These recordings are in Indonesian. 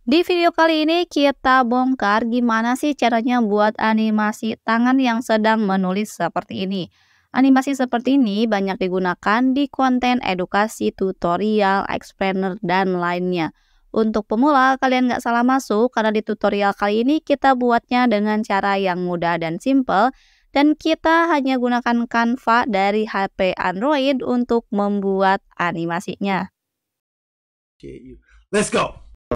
Di video kali ini kita bongkar gimana sih caranya buat animasi tangan yang sedang menulis seperti ini. Animasi seperti ini banyak digunakan di konten edukasi, tutorial, explainer, dan lainnya. Untuk pemula, kalian nggak salah masuk karena di tutorial kali ini kita buatnya dengan cara yang mudah dan simple. Dan kita hanya gunakan Canva dari HP Android untuk membuat animasinya. Let's go!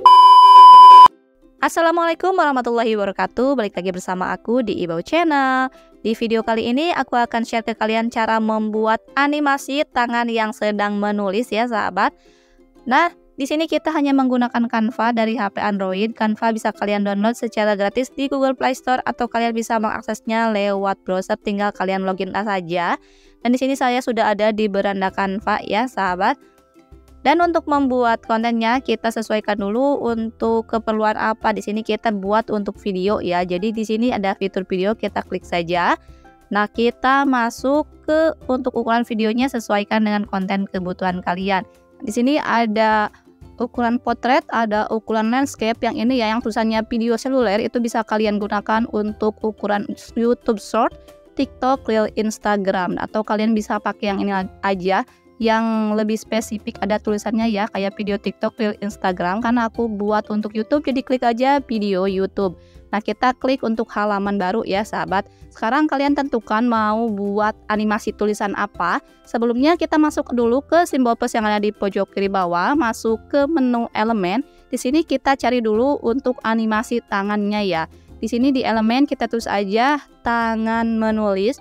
Assalamualaikum warahmatullahi wabarakatuh. Balik lagi bersama aku di Ibau Channel. Di video kali ini aku akan share ke kalian cara membuat animasi tangan yang sedang menulis ya sahabat. Nah, di sini kita hanya menggunakan Canva dari HP Android. Canva bisa kalian download secara gratis di Google Play Store atau kalian bisa mengaksesnya lewat browser, tinggal kalian login saja. Dan di sini saya sudah ada di beranda Canva ya sahabat. Dan untuk membuat kontennya kita sesuaikan dulu untuk keperluan apa. Di sini kita buat untuk video ya. Jadi di sini ada fitur video, kita klik saja. Nah, kita masuk ke untuk ukuran videonya sesuaikan dengan konten kebutuhan kalian. Di sini ada ukuran portrait, ada ukuran landscape. Yang ini ya yang tulisannya video seluler itu bisa kalian gunakan untuk ukuran YouTube Short, TikTok, Reel, Instagram, atau kalian bisa pakai yang ini aja. Yang lebih spesifik ada tulisannya ya kayak video TikTok, Reel, Instagram. Karena aku buat untuk YouTube jadi klik aja video YouTube. Nah, kita klik untuk halaman baru ya sahabat. Sekarang kalian tentukan mau buat animasi tulisan apa. Sebelumnya kita masuk dulu ke simbol plus yang ada di pojok kiri bawah, masuk ke menu elemen. Di sini kita cari dulu untuk animasi tangannya ya. Di sini di elemen kita tulis aja tangan menulis.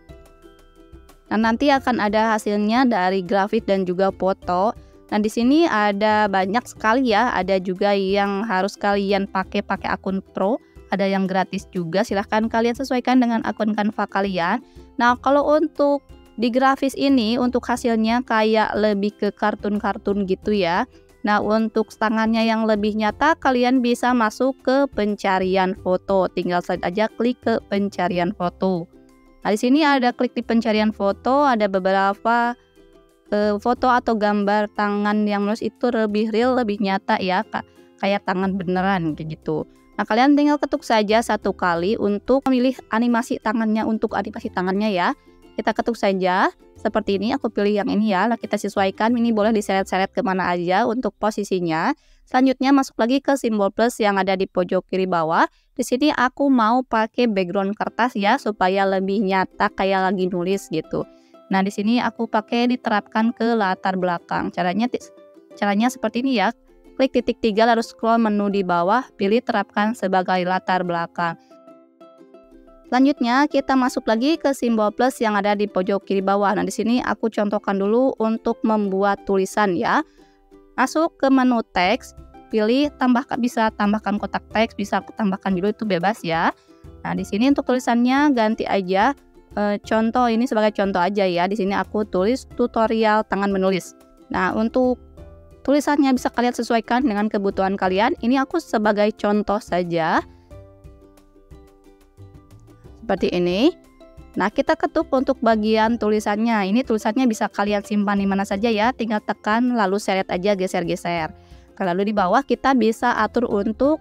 Nah, nanti akan ada hasilnya dari grafis dan juga foto. Nah, di sini ada banyak sekali ya. Ada juga yang harus kalian pakai akun pro, ada yang gratis juga. Silahkan kalian sesuaikan dengan akun Canva kalian. Nah, kalau untuk di grafis ini untuk hasilnya kayak lebih ke kartun-kartun gitu ya. Nah, untuk tangannya yang lebih nyata kalian bisa masuk ke pencarian foto. Tinggal saja klik ke pencarian foto. Nah, di sini ada klik di pencarian foto, ada beberapa foto atau gambar tangan yang menulis itu lebih real, lebih nyata ya, kayak tangan beneran kayak gitu. Nah, kalian tinggal ketuk saja satu kali untuk memilih animasi tangannya. Untuk animasi tangannya ya, kita ketuk saja seperti ini. Aku pilih yang ini ya, lah kita sesuaikan. Ini boleh diseret-seret kemana aja untuk posisinya. Selanjutnya masuk lagi ke simbol plus yang ada di pojok kiri bawah. Di sini aku mau pakai background kertas ya supaya lebih nyata kayak lagi nulis gitu. Nah, di sini aku pakai diterapkan ke latar belakang. Caranya seperti ini ya. Klik titik 3 lalu scroll menu di bawah, pilih terapkan sebagai latar belakang. Selanjutnya kita masuk lagi ke simbol plus yang ada di pojok kiri bawah. Nah, di sini aku contohkan dulu untuk membuat tulisan ya. Masuk ke menu teks, pilih bisa tambahkan kotak teks, bisa tambahkan judul, itu bebas ya. Nah, di sini untuk tulisannya ganti aja contoh, ini sebagai contoh aja ya. Di sini aku tulis tutorial tangan menulis. Nah, untuk tulisannya bisa kalian sesuaikan dengan kebutuhan kalian. Ini aku sebagai contoh saja. Seperti ini. Nah, kita ketuk untuk bagian tulisannya. Ini tulisannya bisa kalian simpan di mana saja ya. Tinggal tekan lalu seret aja, geser-geser. Lalu di bawah kita bisa atur untuk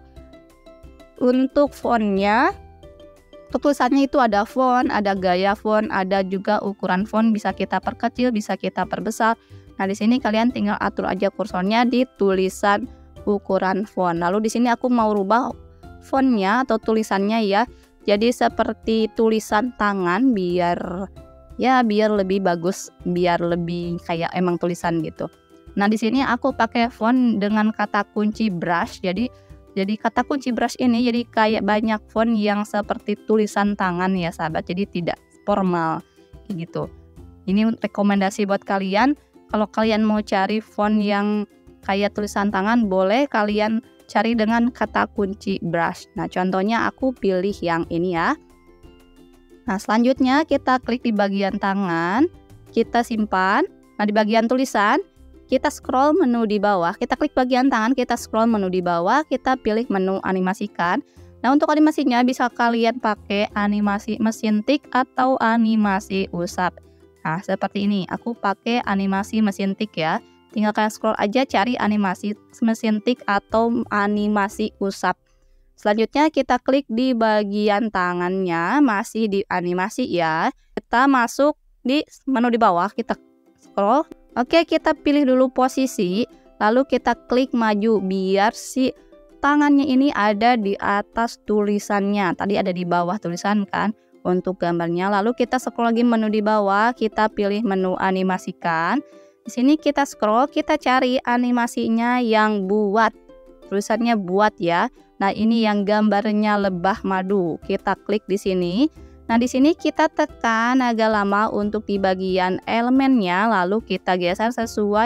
fontnya. Untuk tulisannya itu ada font, ada gaya font, ada juga ukuran font, bisa kita perkecil, bisa kita perbesar. Nah, di sini kalian tinggal atur aja kursornya di tulisan ukuran font. Lalu di sini aku mau rubah fontnya atau tulisannya ya. Jadi seperti tulisan tangan biar lebih bagus, biar lebih kayak emang tulisan gitu. Nah, di sini aku pakai font dengan kata kunci brush. Jadi kata kunci brush ini jadi kayak banyak font yang seperti tulisan tangan ya sahabat. Jadi tidak formal kayak gitu. Ini rekomendasi buat kalian. Kalau kalian mau cari font yang kayak tulisan tangan, boleh kalian cari dengan kata kunci brush. Nah, contohnya aku pilih yang ini ya. Nah, selanjutnya kita klik di bagian tangan, kita simpan. Nah, di bagian tulisan, kita scroll menu di bawah, kita klik bagian tangan, kita scroll menu di bawah, kita pilih menu animasikan. Nah, untuk animasinya bisa kalian pakai animasi mesin tik atau animasi usap. Nah, seperti ini, aku pakai animasi mesin tik ya. tinggal kalian scroll aja cari animasi mesin tik atau animasi usap. Selanjutnya kita klik di bagian tangannya, masih di animasi ya. Kita masuk di menu di bawah, kita scroll. Oke, kita pilih dulu posisi, lalu kita klik maju biar si tangannya ini ada di atas tulisannya. Tadi ada di bawah tulisan kan untuk gambarnya. Lalu kita scroll lagi menu di bawah, kita pilih menu animasikan. Di sini kita scroll, kita cari animasinya yang buat. Tulisannya buat ya. Nah, ini yang gambarnya lebah madu. Kita klik di sini. Nah, di sini kita tekan agak lama untuk di bagian elemennya, lalu kita geser sesuai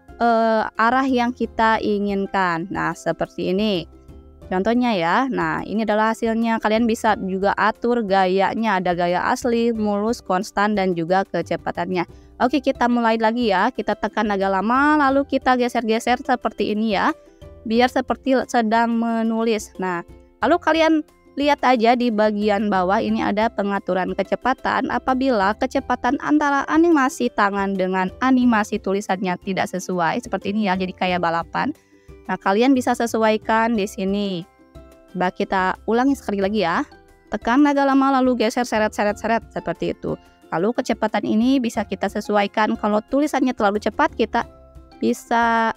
arah yang kita inginkan. Nah, seperti ini. Contohnya ya. Nah, ini adalah hasilnya. Kalian bisa juga atur gayanya. Ada gaya asli, mulus, konstan, dan juga kecepatannya. Oke, kita mulai lagi ya. Kita tekan agak lama, lalu kita geser-geser seperti ini ya. Biar seperti sedang menulis. Nah, lalu kalian lihat aja di bagian bawah ini ada pengaturan kecepatan. Apabila kecepatan antara animasi tangan dengan animasi tulisannya tidak sesuai, seperti ini ya, jadi kayak balapan. Nah, kalian bisa sesuaikan di sini. Coba kita ulangi sekali lagi ya. Tekan agak lama lalu geser seret-seret seperti itu. Lalu kecepatan ini bisa kita sesuaikan. Kalau tulisannya terlalu cepat, kita bisa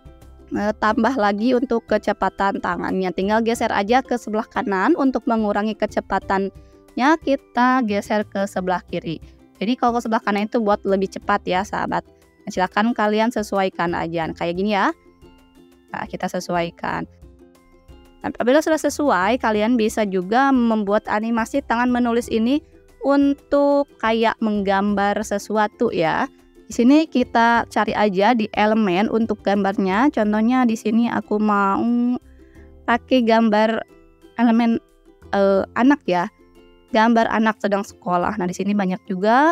tambah lagi untuk kecepatan tangannya. Tinggal geser aja ke sebelah kanan. Untuk mengurangi kecepatannya, kita geser ke sebelah kiri. Jadi kalau ke sebelah kanan itu buat lebih cepat ya sahabat. Nah, silakan kalian sesuaikan aja. Kayak gini ya. Nah, kita sesuaikan. Nah, apabila sudah sesuai, kalian bisa juga membuat animasi tangan menulis ini untuk kayak menggambar sesuatu ya. Di sini kita cari aja di elemen untuk gambarnya. Contohnya di sini aku mau pakai gambar elemen anak ya. Gambar anak sedang sekolah. Nah, di sini banyak juga.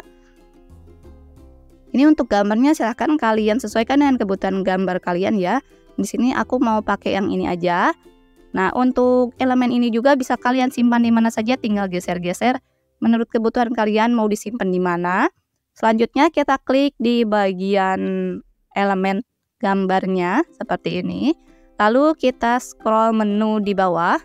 Ini untuk gambarnya silahkan kalian sesuaikan dengan kebutuhan gambar kalian ya. Di sini aku mau pakai yang ini aja. Nah, untuk elemen ini juga bisa kalian simpan di mana saja, tinggal geser-geser menurut kebutuhan kalian mau disimpan di mana. Selanjutnya kita klik di bagian elemen gambarnya seperti ini. Lalu kita scroll menu di bawah.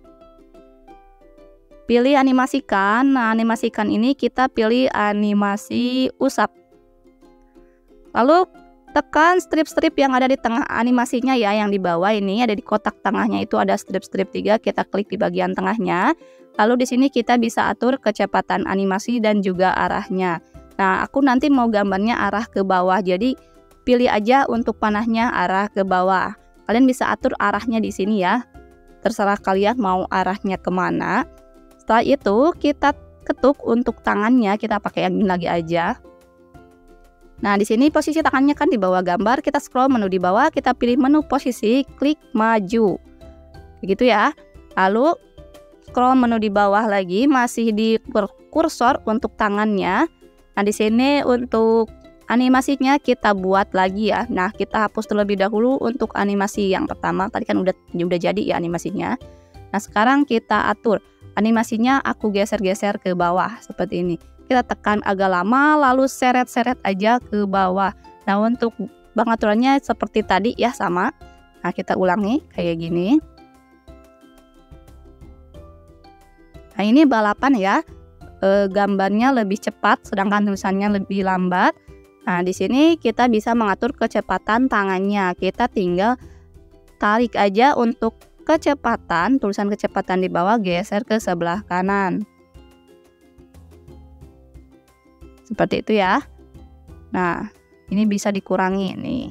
Pilih animasikan. Nah, animasikan ini kita pilih animasi usap. Lalu tekan strip-strip yang ada di tengah animasinya ya, yang di bawah ini ada di kotak tengahnya itu ada strip-strip 3, kita klik di bagian tengahnya. Lalu di sini kita bisa atur kecepatan animasi dan juga arahnya. Nah, aku nanti mau gambarnya arah ke bawah, jadi pilih aja untuk panahnya arah ke bawah. Kalian bisa atur arahnya di sini ya. Terserah kalian mau arahnya kemana. Setelah itu kita ketuk untuk tangannya, kita pakai yang ini lagi aja. Nah, di sini posisi tangannya kan di bawah gambar, kita scroll menu di bawah, kita pilih menu posisi, klik maju. Begitu ya. Lalu scroll menu di bawah lagi, masih di kursor untuk tangannya. Nah, di sini untuk animasinya kita buat lagi ya. Nah, kita hapus terlebih dahulu untuk animasi yang pertama. Tadi kan udah jadi ya animasinya. Nah, sekarang kita atur animasinya, aku geser-geser ke bawah seperti ini. Kita tekan agak lama lalu seret-seret aja ke bawah. Nah, untuk pengaturannya seperti tadi ya, sama. Nah, kita ulangi kayak gini. Nah, ini balapan ya. Gambarnya lebih cepat sedangkan tulisannya lebih lambat. Nah, di sini kita bisa mengatur kecepatan tangannya. Kita tinggal tarik aja untuk kecepatan, tulisan kecepatan di bawah geser ke sebelah kanan. Seperti itu ya. Nah, ini bisa dikurangi nih.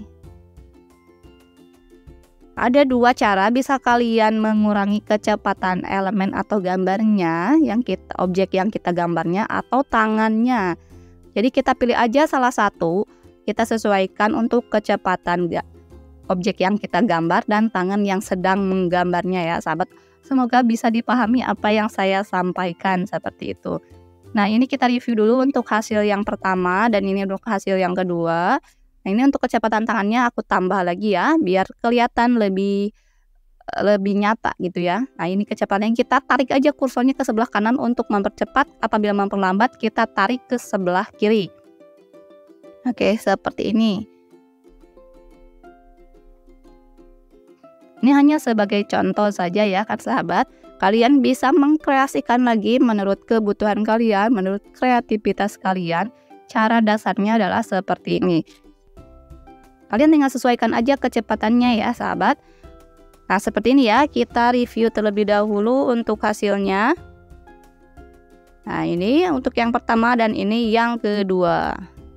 Ada dua cara bisa kalian mengurangi kecepatan elemen atau gambarnya, objek yang kita gambarnya atau tangannya. Jadi kita pilih aja salah satu, kita sesuaikan untuk kecepatan objek yang kita gambar dan tangan yang sedang menggambarnya ya, sahabat. Semoga bisa dipahami apa yang saya sampaikan seperti itu. Nah, ini kita review dulu untuk hasil yang pertama dan ini untuk hasil yang kedua. Nah, ini untuk kecepatan tangannya aku tambah lagi ya, biar kelihatan lebih nyata gitu ya. Nah, ini kecepatannya kita tarik aja kursornya ke sebelah kanan untuk mempercepat. Apabila memperlambat, kita tarik ke sebelah kiri. Oke, seperti ini. Ini hanya sebagai contoh saja ya kan sahabat. Kalian bisa mengkreasikan lagi menurut kebutuhan kalian, menurut kreativitas kalian. Cara dasarnya adalah seperti ini. Kalian tinggal sesuaikan aja kecepatannya ya sahabat. Nah seperti ini ya, kita review terlebih dahulu untuk hasilnya. Nah ini untuk yang pertama dan ini yang kedua.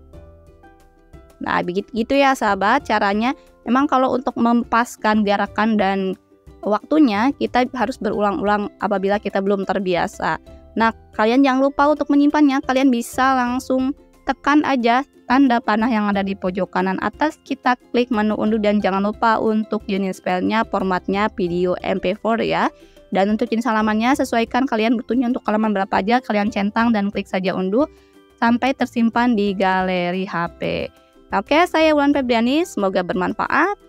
Nah begitu ya sahabat caranya. Memang kalau untuk mempaskan gerakan dan waktunya kita harus berulang-ulang apabila kita belum terbiasa. Nah kalian jangan lupa untuk menyimpannya. Kalian bisa langsung tekan aja tanda panah yang ada di pojok kanan atas, kita klik menu unduh dan jangan lupa untuk jenis filenya formatnya video MP4 ya. Dan untuk jenis halamannya sesuaikan kalian butuhnya untuk halaman berapa aja, kalian centang dan klik saja unduh sampai tersimpan di galeri HP. Oke, saya Wulan Febriani, semoga bermanfaat.